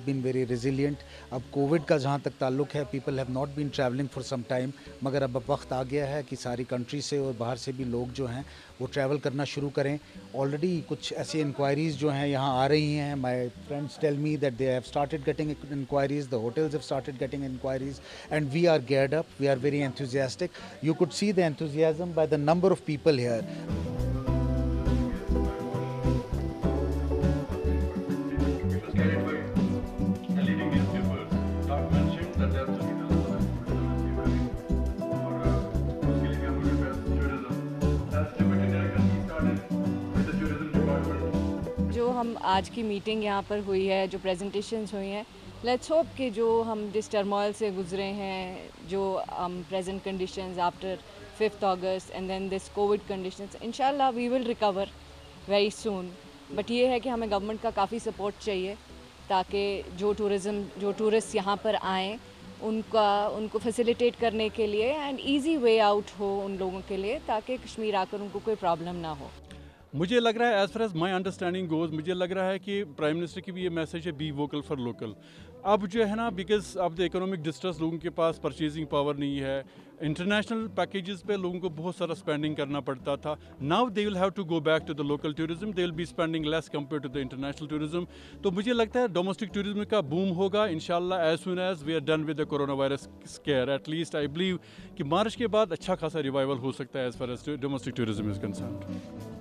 Been very resilient. अब covid का जहाँ तक ताल्लुक है, people have not been travelling for some time, मगर अब वक्त आ गया है कि सारी कंट्री से और बाहर से भी लोग जो हैं वो ट्रैवल करना शुरू करें। ऑलरेडी कुछ ऐसी इंक्वायरीज़ जो हैं यहाँ आ रही हैं। My friends tell me that they have started getting enquiries, the hotels have started getting enquiries, and we are geared up, we are very enthusiastic. You could see the enthusiasm by the number of people here. जो हम आज की meeting यहाँ पर हुई है, जो presentations हुई हैं, लेट्स होप कि जो हम जिस टर्मोइल से गुजरे हैं, जो present conditions after 5th August and then this covid conditions, इंशाल्लाह we will recover very soon. But ये है कि हमें गवर्नमेंट का काफ़ी सपोर्ट चाहिए ताकि जो टूरिस्ट यहाँ पर आएँ उनको फैसिलिटेट करने के लिए एंड इजी वे आउट हो उन लोगों के लिए, ताकि कश्मीर आकर उनको कोई प्रॉब्लम ना हो। मुझे लग रहा है as far as my understanding goes, मुझे लग रहा है कि प्राइम मिनिस्टर की भी ये मैसेज है, बी वोकल फॉर लोकल। अब जो है ना, बिकॉज अब द इकोनॉमिक डिस्ट्रेस, लोगों के पास परचेजिंग पावर नहीं है, इंटरनेशनल पैकेजेस पे लोगों को बहुत सारा स्पेंडिंग करना पड़ता था। Now they will have to go back to the local tourism, they will be spending less compare to the international tourism. तो मुझे लगता है डोमेस्टिक टूरिज्म का बूम होगा इंशाल्लाह as soon as we are done with the corona virus scare. At least I believe कि मार्च के बाद अच्छा खासा रिवाइवल हो सकता है as far as domestic tourism is concerned.